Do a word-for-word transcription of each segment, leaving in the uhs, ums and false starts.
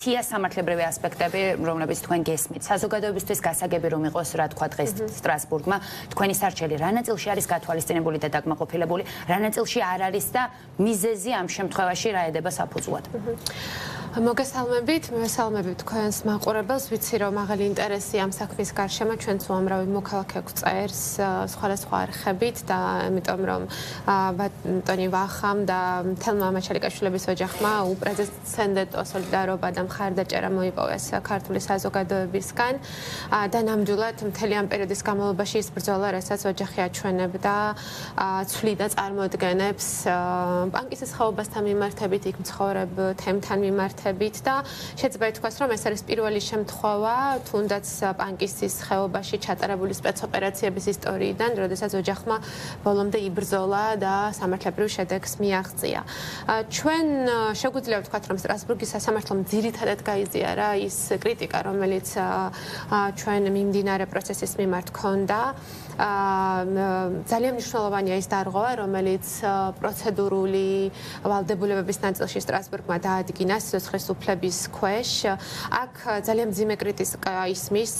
თია სამართლებრივი ასპექტები, რომლებიც თქვენ გესმით. საზოგადოებისთვის გასაგები რომ იყოს, რა თქვა დღეს სტრასბურგმა, თქვენი სარჩელი რა ნაწილში არის გათვალისწინებული და დაკმაყოფილებული, რა ნაწილში არ არის და მიზეზი ამ შემთხვევაში რა ედება საფუძვლად. მოგესალმებით, მოგესალმებით თქვენს მაყურებელს, ვიცი რომ მაღალი ინტერესი ამ საქმის გარშემო ჩვენც უამრავი მოქალაქე გვწერს სხვადასხვა არხებით და ამიტომ რომ ბატონი ვახამ და მთელმა მაჩალიკაშვილების ოჯახმა უპრეცედენტო სოლიდარობა და მხარდაჭერა მოიპოვეს ქართული საზოგადოებისგან და ნამდვილად მთელი ამ პერიოდის განმავლობაში ის ბრძოლა, რასაც ოჯახი აჩვენებდა, ცვლიდა წარმოადგენებს ბანკის ხეობასთან მიმართებით, იქ მცხოვრებ თემთან მიმართებით და შეიძლება ითქვას, რომ ეს არის პირველი შემთხვევა, თუნდაც ბანკის ხეობაში ჩატარებული სპეცოპერაციების ისტორიიდან, როდესაც ოჯახმა ბოლომდე იბრძოლა და სამართლებრივ შედეგს მიაღწია. ჩვენ შეგვიძლია ვთქვათ, რომ სტრასბურგის სასამართლომ ძირითადად გაიზიარა ის კრიტიკა, რომელიც ჩვენ მიმდინარე პროცესის მიმართ ჰქონდა. ძალიან მნიშვნელოვანია ის დარღვევა, რომელიც პროცედურული ვალდებულებების ნაწილში სტრასბურგმა დაადგინა სიცოცხლის უფლების ქვეშ. აქ ძალიან მძიმე კრიტიკა ისმის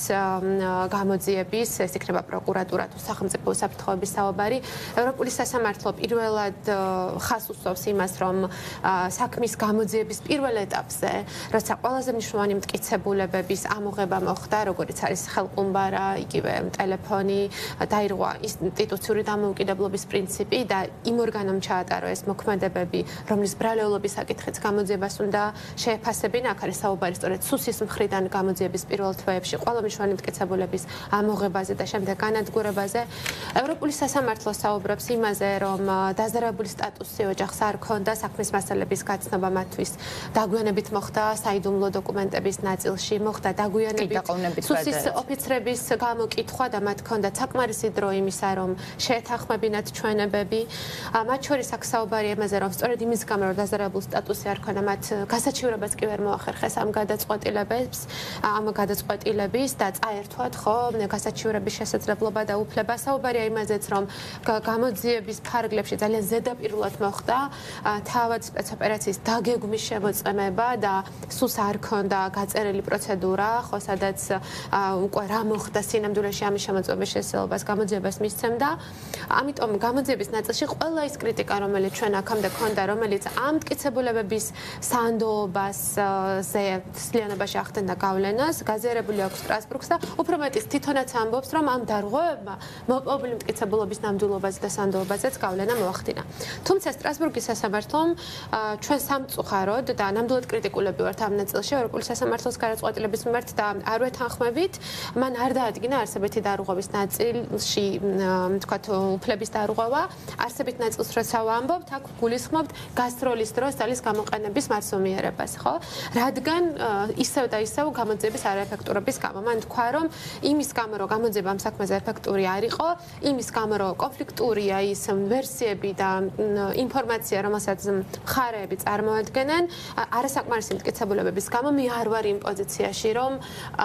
გამოძიების, ეს იქნება პროკურატურა თუ სახელმწიფო უსაფრთხოების საუბარი. ევროპული სასამართლო პირველად ხაზს უსვამს იმას, რომ საქმის გამოძიების პირველ ეტაპზე, როცა ყველაზე მნიშვნელოვანი მტკიცებულებების ამოღება მოხდა, როგორც არის ხელყუმბარა, იგივე ტელეფონი, დაირღვა ინსტიტუციური დამოუკიდებლობის პრინციპი და იმ ორგანომ ჩაატარო ეს მოქმედებები, რომლის ბრალეულობის საკითხიც გამოძიებას უნდა შეეფასებინა. აქ არის საუბარი სწორედ სუსის მხრიდან გამოძიების პირველ თვეებში ყველა მნიშვნელოვანი მტკიცებულების ამოღებაზე და შემდეგ განადგურებაზე. ევროპული სასამართლო საუბრობს იმაზე, რომ დაზარალებული სტატუსი ოჯახს არ ჰქონდა, საქმის მასალების გაცნობა მათთვის დაგვიანებით მოხდა, საიდუმლო დოკუმენტების ნაწილში მოხდა დაგვიანებით სუსის ოფიცრების გამოკითხვა და მათ ჰქონდათ საკმარისი დრო იმისა, რომ შეეთანხმებინათ ჩვენებები. მათ შორის აქ საუბარი იმაზე, რომ სწორედ იმის გამო, რომ დაზარალებული სტატუსი არ ჰქონდა, მათ გასაჩივრებას კი ვერ მოახერხეს ამ გადაწყვეტილებებს, ამ გადაწყვეტილების და წაერთვათ ხო გასაჩივრების შესაძლებლობა და უფლება. საუბარია იმაზეც, რომ გამოძიების ფარგლებში ძალიან ზედაპირულად მოხდა თავად სპეცოპერაციის დაგეგმვის შემოწმება და სულს არ ჰქონდა გაწერილი პროცედურა, ხო, სადაც უკვე რა მოხდა სინამდვილეში ამის შემოწმების შესაძლებლობას გამოძიებას მისცემდა. ამიტომ გამოძიების ნაწილში ყველა ის კრიტიკა, რომელიც ჩვენ აქამდე ჰქონდა, რომელიც ამ მტკიცებულებების სანდოობას ზე სლიანობაში ახდენდა გავლენას, გაზიარებული აქვს სტრასბურგს და უფრო მეტიც თვითონაც ამბობს, რომ ამ დარღვევებმა მოპოვებული მტკიცებულობის ნამდვილობაზე და სანდოობაზეც გავლენა მოახდინა. თუმცა სტრასბურგის სასამართლომ ჩვენ სამწუხაროდ და ნამდვილად კრიტიკულები ვართ ამ ნაწილში ევროპული სასამართლოს გადაწყვეტილების მიმართ და არ ვეთანხმებით, მან არ დაადგინა არსებითი დარღვევის ნაწილში, თქვათ, უფლების დარღვევა, არსებით ნაწილს როცა ვამბობთ, აქ გულისხმობთ გასტროლის დროს ძალის გამოყენების მასომიერებას, ხო? რადგან ისევ და ისევ გამოძიების არაეფექტურობის გამო. მან თქვა, რომ იმის გამო, რომ გამოძიება ამ საქმეზე ეფექტური არ იყო, იმის გამო, რომ კონფლიქტურია ის ვერსიები და ინფორმაცია, რომელსაც მხარეები წარმოადგენენ, არასაკმარისი მტკიცებულებების გამო მე არ ვარ იმ პოზიციაში, რომ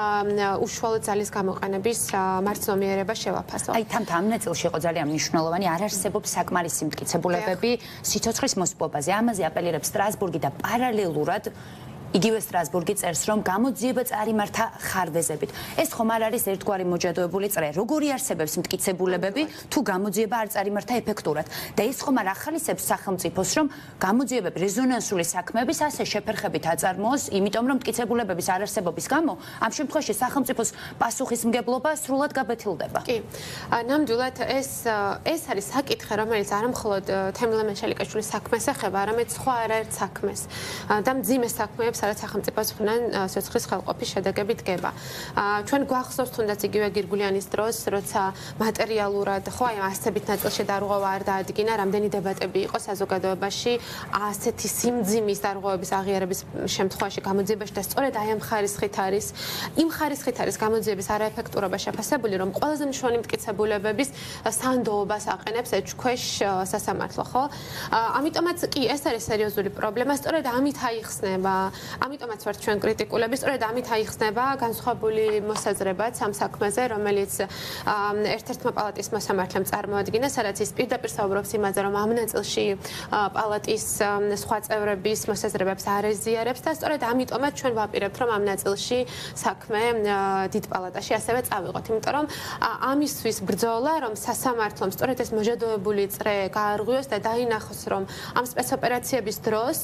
უშუალო ძალის გამოყენების მარცნობიერება შევაფასო. აი, თამთა ამ ნაწილში იყო ძალიან მნიშვნელოვანი, არ არსებობს საკმარისი მტკიცებულებები სიცოცხლის მოსპობაზე. ამაზე აპელირებს სტრასბურგი და პარალელურად იგივე სტრასბურგი წერს, რომ გამოძიება წარიმართა ხარვეზებით. ეს ხომ არ არის ერთგვარი მოჯადოებული წრე. როგორი არსებობს მტკიცებულებები, თუ გამოძიება არ წარიმართა ეფექტურად. და ეს ხომ არ ახალისებს სახელმწიფოს, რომ გამოძიებები რეზონანსული საქმეების ასე შეფერხებით აწარმოოს, იმიტომ რომ მტკიცებულებების არარსებობის გამო ამ შემთხვევაში სახელმწიფოს პასუხისმგებლობა სრულად გაბეთილდება. კი. ნამდვილად ეს ეს არის საკითხი, რომელიც არ მხოლოდ თემილე მეშალიკაშვილის საქმეს ეხება, არამედ სხვა არაერთ საქმეს. და მძიმე საქმეებს სადაც სახელმწიფოს მხრიდან სიცოცხლის ხელყოფის შედეგები დგება. ჩვენ გვახსოვს თუნდაც იგივე გირგულიანის დროს, როცა მატერიალურად ხო აი ასებით ნაწილში დარღვევა არ დაადგინა, რამდენი დებატები იყო საზოგადოებაში ასეთი სიმძიმის დარღვევების აღიარების შემთხვევაში გამოძიებაში და სწორედ აი ამ ხარისხით არის იმ ხარისხით არის გამოძიების არაეფექტურობა შეფასებული, რომ ყველაზე მნიშვნელოვანი მტკიცებულებების სანდოობას აყენებს ეჭქვეშ სასამართლო, ხო? ამიტომაც კი ეს არის სერიოზული პრობლემა, სწორედ ამით აიხსნება ამიტომაც ვართ ჩვენ კრიტიკულები, სწორედ ამით აიხსნება განსხვავებული მოსაზრებაც ამ საქმეზე, რომელიც ერთ-ერთმა პალატის მოსამართლემ წარმოადგინა, სადაც ის პირდაპირ საუბრობს იმაზე, რომ ამ ნაწილში პალატის სხვა წევრების მოსაზრებებს არ ეზიარებს და სწორედ ამიტომაც ჩვენ ვაპირებთ, რომ ამ ნაწილში საქმე დიდ პალატაში ასევე წავიღოთ, იმიტომ რომ ამისთვის ბრძოლა, რომ სასამართლომ სწორედ ეს მოჟადოებული წრე გაარღვიოს და დაინახოს, რომ ამ სპეცოპერაციების დროს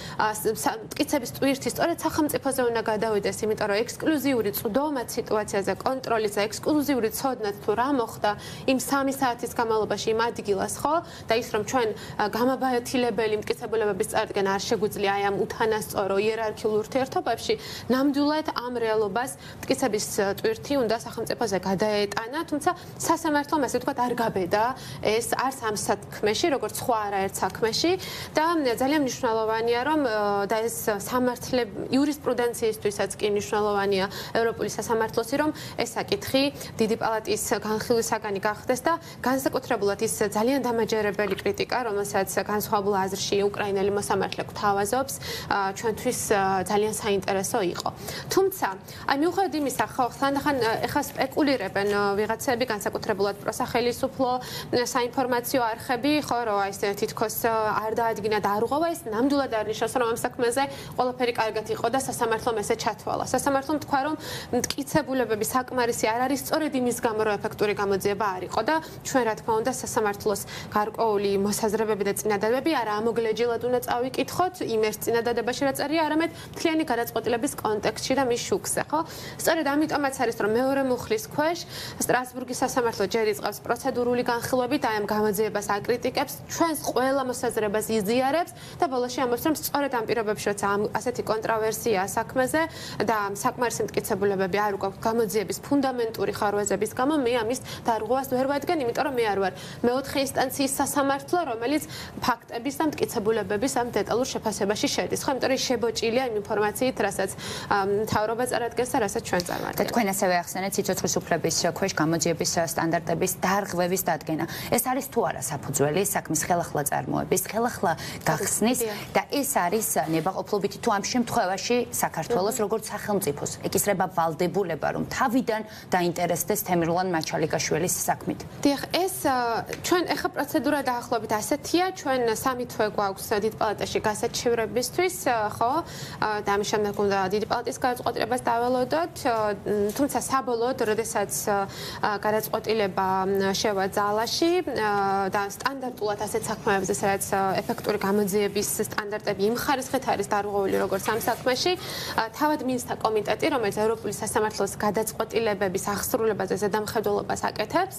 მტკიცების ტვირთი სწორედ სახელმწიფოზე უნდა გადავიდეს, იმიტომ რომ ექსკლუზიური წვდომაც სიტუაციაზე კონტროლის და ექსკლუზიური ცოდნაც თუ რა მოხდა იმ სამი საათის განმავლობაში იმ ადგილას, ხო? და ის რომ ჩვენ გამაბაათილებელი მტკიცებულებების წარდგენა არ შეგვიძლია აი ამ უთანასწორო იერარქიულ ურთიერთობებში, ნამდვილად ამ რეალობას მტკიცების ტვირთი უნდა სახელმწიფოზე გადაეტანა, თუმცა სასამართლომ ასე ვთქვათ არ გაბედა ეს არც ამ საქმეში, როგორც სხვა არაერთ საქმეში და ძალიან მნიშვნელოვანია, რომ და ეს სამართლე იურისპრუდენციისთვისაც კი მნიშვნელოვანია ევროპული სასამართლოსი, რომ ეს საკითხი დიდი პალატის განხილვისაგანი გახდეს და განსაკუთრებულად ის ძალიან დამაჯერებელი კრიტიკა, რომელსაც განსხვავებულ აზრში უკრაინელი მოსამართლე გვთავაზობს, ჩვენთვის ძალიან საინტერესო იყო. თუმცა, აი მიუხედავად იმისა, ხო, ხანდახან ეხლა სპეკულირებენ ვიღაცები, განსაკუთრებულად პროსახელისუფლო საინფორმაციო არხები, ხო, რომ აი ეს თითქოს არ დაადგინა და არ უღოვა, ეს ნამდვილად არ ნიშნავს, რომ ამ საქმეზე ყველაფერი კარგად იყო და სასამართლომ ესე ჩათვალა. სასამართლომ თქვა, რომ მტკიცებულებები საკმარისი არ არის სწორედ იმის გამო, რომ ეფექტური გამოძიება არ იყო და ჩვენ რა თქმა უნდა სასამართლოს გარკვეული მოსაზრებები და წინადადებები არა ამოგლეჯილად უნდა წავიკითხოთ იმ ერთ წინადადებაში რა წერია, არამედ მთლიანი გადაწყვეტილების კონტექსტში და მის შუქზე, ხო? სწორედ ამიტომაც არის, რომ მეორე მუხლის ქვეშ სტრასბურგის სასამართლო ჯერ იწყებს პროცედურული განხილვებით, აი ამ გამოძიებას აკრიტიკებს, ჩვენს ყველა მოსაზრებას იზიარებს და ბოლოში ამბობს, რომ სწორედ ამ პირობებში, როცა ასეთი კონტრავერსია საქმეზე და საკმარისი მტკიცებულებები არ უკავთ გამოძიების ფუნდამენტური ხარვეზების გამო, მე ამის დარღვევას ვერ ვადგენ, იმიტომ რომ მე არ ვარ მეოთხე ინსტანციის სასამართლო, რომელიც ფაქტების და მტკიცებულებების ამ დეტალურ შეფასებაში შედის. ხო, იმიტომ რომ შებოჭილია იმ ინფორმაციით, რასაც მთავრობა წარადგენს და რასაც ჩვენ წარმატებთ. და თქვენ ასევე ახსენეთ სიცოცხლის უფლების ქვეშ გამოძიების სტანდარტების დარღვევის დადგენა. ეს არის თუ არა საფუძველი საქმის ხელახლა წარმოების, ხელახლა გახსნის და ეს არის ნებაყოფლობითი თუ ამ შემთხვევაში საქართველოს როგორც სახელმწიფოს ეკისრება ვალდებულება, რომ თავიდან დაინტერესდეს თემირლან მაჩალიკაშვილის საქმით. დიახ, ეს ჩვენ ეხა პროცედურა დაახლოებით ასეთია, ჩვენ სამი თვე გვაქვს დიდ პალატაში გასაჩივრებისთვის, ხო? და ამის შემდეგ უნდა დიდი პალატის გადაწყვეტილებას დაველოდოთ, თუმცა საბოლოოდ, როდესაც გადაწყვეტილება შევა ძალაში და სტანდარტულად ასეთ საქმეებზე, სადაც ეფექტური გამოძიების სტანდარტები იმ ხარისხით არის დარღვეული როგორც ამ საქმეში, თავად მინისტრთა კომიტეტი, რომელიც ევროპული სასამართლოს გადაწყვეტილებების აღსრულებაზე ზედამხედველობას აკეთებს,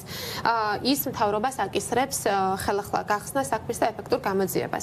ის მთავრობას აკისრებს ხელახლა გახსნა საქმის და ეფექტურ გამოძიებას.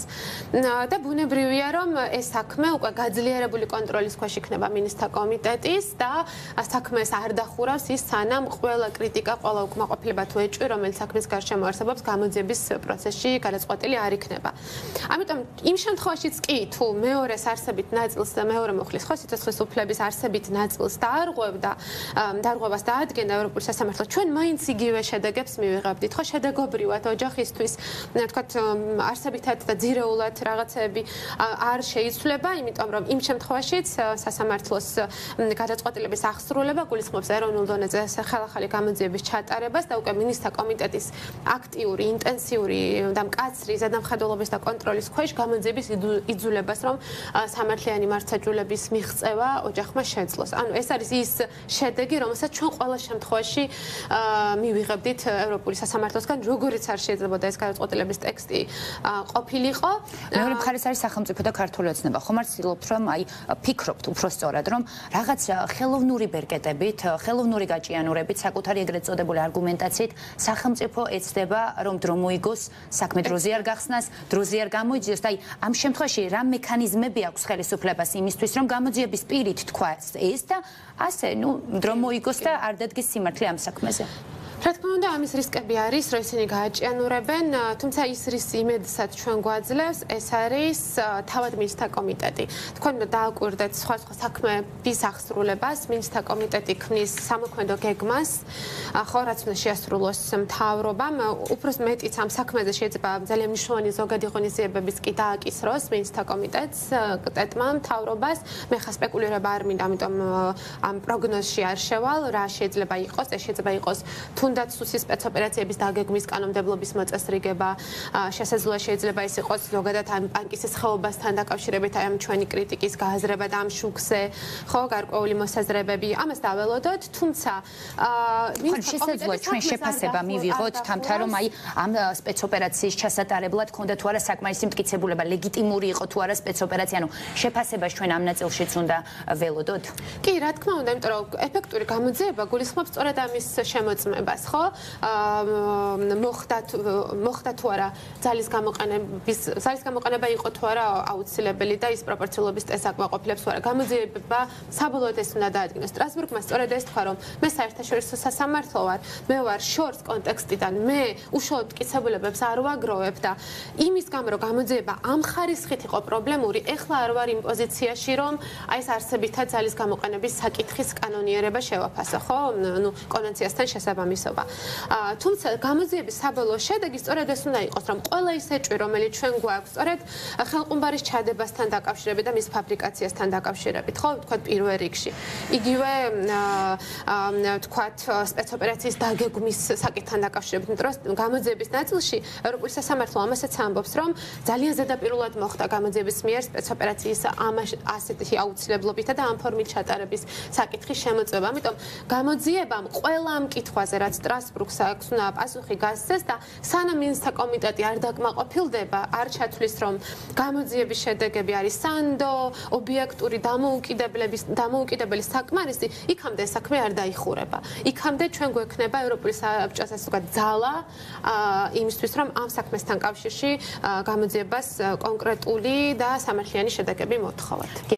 და ბუნებრივია, რომ ეს საქმე უკვე გაძლიერებული კონტროლის ქვეშ იქნება მინისტრთა კომიტეტის და საქმეს არ დახურავს ის, სანამ ყველა კრიტიკა, ყველა უკმაყოფილება თუ ეჭვი, რომელიც საქმის გარშემო არსებობს, გამოძიების პროცესში გადაწყვეტილი არ იქნება. ამიტომ იმ შემთხვევაშიც კი, თუ მეორეს არსებით ნაწილს და მეორე მუხლის, ხო, სიცოცხლის უფლების არსებით ნაწილს დაარღვევდა, დარღვევას დაადგენდა ევროპული სასამართლო, ჩვენ მაინც იგივე შედეგებს მივიღებდით, ხო, შედეგობრივად ოჯახისთვის, თქვათ, არსებითად და ძირეულად რაღაცები არ შეიცვლება, იმიტომ რომ იმ შემთხვევაშიც სასამართლოს გადაწყვეტილების აღსრულება გულისხმობს ეროვნულ დონეზე ხელახალი გამოძიების ჩატარებას და უკვე მინისტრთა კომიტეტის აქტიური, ინტენსიური და მკაცრი ზედამხედველობის და კონტროლის ქვეშ გამოძიების იძულებას, რომ სამართლიანი მართლმსაჯულების მიღწევა ოჯახმა შეძლოს. ანუ ეს არის ის შედეგი, რომელსაც ჩვენ ყველა შემთხვევაში მივიღებდით ევროპული სასამართლოსგან, როგორიც არ შეიძლებოდა ეს გადაწყვეტილების ტექსტი ყოფილიყო. მეორე მხარეს არის სახელმწიფო და ქართული ოცნება. ხომ არ ცდილობთ, რომ აი ფიქრობთ უფრო სწორად, რომ რაღაც ხელოვნური ბერკეტებით, ხელოვნური გაჭიანურებით, საკუთარი ეგრეთ წოდებული არგუმენტაციით სახელმწიფო ეცდება, რომ დრო მოიგოს, საქმე დროზე არ გახსნას, დროზე არ გამოიძიოს და აი ამ შემთხვევაში რა მექანიზმები აქვს ხელისუფლებას იმისთვის, რომ გამოძიების პირით თქვას ეს და ასე, ნუ დრო მოიგოს და არ დადგეს სიმართლე ამ საქმეზე. რა თქმა უნდა, ამის რისკები არის, რომ ისინი გააჭიანურებენ, თუმცა ის რის იმედსაც ჩვენ გვაძლევს, ეს არის თავად მინისტრთა კომიტეტი. თქვენ უნდა დააკვირდეთ სხვა სხვა საქმეების აღსრულებას, მინისტრთა კომიტეტი ქმნის სამოქმედო გეგმას, ხო, რაც უნდა შეასრულოს მთავრობამ, უბრალოდ მეტიც ამ საქმეზე შეიძლება ძალიან მნიშვნელოვანი ზოგადი ღონისძიებებიც კი დააკისროს მინისტრთა კომიტეტს, კტეტმა, მთავრობას. მე ხა სპეკულირება არ მინდა, ამიტომ ამ პროგნოზში არ შევალ, რა შეიძლება იყოს, ეს შეიძლება იყოს თუნდაც სუსის სპეცოპერაციების დაგეგმვის კანონმდებლობის მოწესრიგება, შესაძლოა შეიძლება ის იყოს ზოგადად ამ პანკისის ხეობასთან დაკავშირებით აი ამ ჩვენი კრიტიკის გააზრება და ამ შუქზე, ხო, გარკვეული მოსაზრებები, ამას დაველოდოთ, თუმცა მინისტრთა შესაძლოა ჩვენ შეფასება მივიღოთ თამთა რომ აი ამ სპეცოპერაციის ჩასატარებლად ქონდა თუ არა საკმარისი მტკიცებულება, ლეგიტიმური იყო თუ არა სპეცოპერაცია, ანუ შეფასებას ჩვენ ამ ნაწილშიც უნდა ველოდოთ? კი, რა თქმა უნდა, იმიტომ რომ ეფექტური გამოძიება გულისხმობს სწორედ ამის შემოწმებას, ხო? მოხდა მოხდა თუ არა ძალის გამოყენების ძალის გამოყენება იყო თუ არა აუცილებელი და ის პროპორციულობის წესს აკმაყოფილებს თუ არა. გამოძიება საბოლოოდ ეს უნდა დაადგინოს. სტრასბურგმა სწორედ ეს თქვა, რომ მე საერთაშორისო სასამართლო ვარ, მე ვარ შორს კონტექსტიდან, მე უშუალოდ მტკიცებულებებს არ ვაგროვებ და იმის გამო რომ გამოძიება ამ ხარისხით იყო პრობლემური, ეხლა არ ვარ იმ პოზიციაში, რომ აი ეს არსებითად ძალის გამოყენების საკითხის კანონიერება შევაფასო, ხო? ნუ კონვენციასთან შესაბამისობა. თუმცა გამოძიების საბოლოო შედეგი სწორედ ეს უნდა იყოს, რომ ყველა ის ეჭვი, რომელიც ჩვენ გვაქვს, სწორედ ხელყუმბარის ჩადებასთან დაკავშირებით და მის ფაბრიკაციასთან დაკავშირებით, ხო, თქვა პირველ რიგში. იგივე თქვა სპეცოპერაციის დაგეგმვის საკითხთან დაკავშირებით, იმიტომ რომ გამოძიების ნაწილში ევროპული სასამართლო ამასაც ამბობს, რომ ძალიან ზედაპირულად მოხდა გამოძიების მიერ სპეცოპერაციის ამ ასეთი აუცილებლობითა და ამ ფორმით ჩატარების საკითხის შემოწმება. ამიტომ გამოძიებამ ყველა ამ კითხვაზე, რაც სტრასბურგს აქვს, უნდა პასუხი გასცეს და სანამ მინისტრთა კომიტეტი არ დაკმაყოფილდება, არ ჩათვლის, რომ გამოძიების შედეგები არის სანდო, ობიექტური დამოუკიდებლების დამოუკიდებელი საკმარისი, იქამდე საქმე არ დაიხურება. იქამდე ჩვენ გვექნება ევროპული საბჭოს ასე ვთქვათ ძალა იმისთვის, რომ ამ საქმესთან კავშირში გამოძიებას კონკრეტული და სამართლიანი შედეგები მოთხოვოთ.